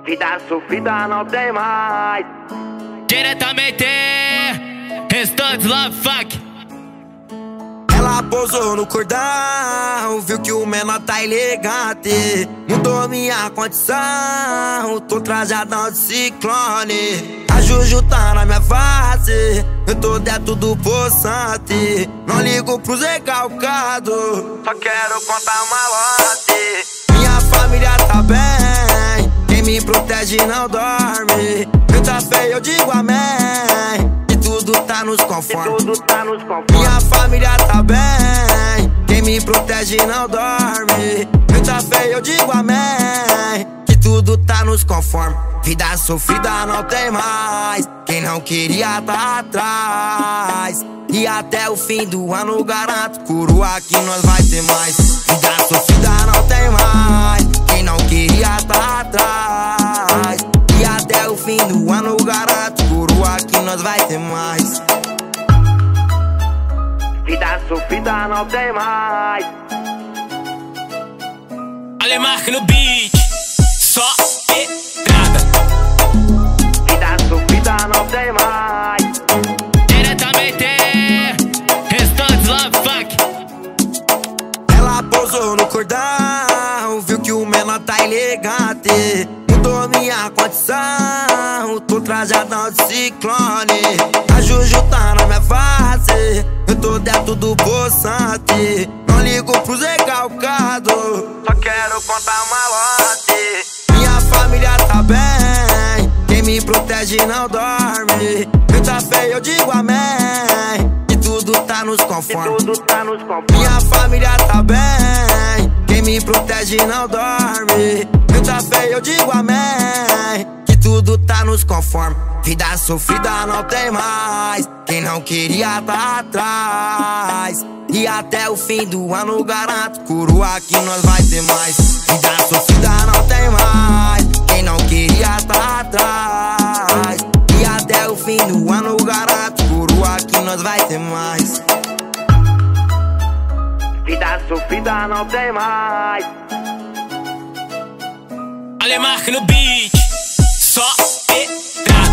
Vida sofrida não tem mais. Diretamente, Restante Love Funk. Ela pousou no cordão, viu que o menor tá elegante. Mudou minha condição, tô trajadão de ciclone. A Juju tá na minha face, eu tô dentro do poçante. Não ligo pros recalcados, só quero contar malote. Minha família tá bem, quem me protege não dorme. Eu tá feio, eu digo amém, e tudo tá nos conformes. Minha família tá bem, quem me protege não dorme. Eu tá feio, eu digo amém, que tudo tá nos conformes. Vida sofrida não tem mais, quem não queria tá atrás. E até o fim do ano garanto, coroa que nós vai ter mais. Vida sofrida não tem mais, quem não queria tá atrás. E até o fim do ano garanto, coroa que nós vai ter mais. Vida sofrida não tem mais. Alemark no beat, só pedrada. Vida sofrida não tem mais. Diretamente, Restante Love Funk. Ela pousou no cordão, viu que o menor tá elegante. Mudou minha condição, tô trajadão de ciclone. A Juju tá na minha face, eu tô dentro do poçante. Não ligo pros recalcados, só quero contar malote. Minha família tá bem, quem me protege não dorme. Eu tá feio, eu digo amém, e tudo tá nos conformes. Minha família tá bem, quem me protege não dorme. Eu tá feio, eu digo amém, que tudo tá nos conformes. Vida sofrida não tem mais, quem não queria tá atrás. E até o fim do ano garanto, coroa que nós vai ter mais. Vida sofrida não tem mais, quem não queria tá atrás. E até o fim do ano garanto, coroa que nós vai ter mais. Vida sofrida não tem mais. Alemark no beat, só pedrada.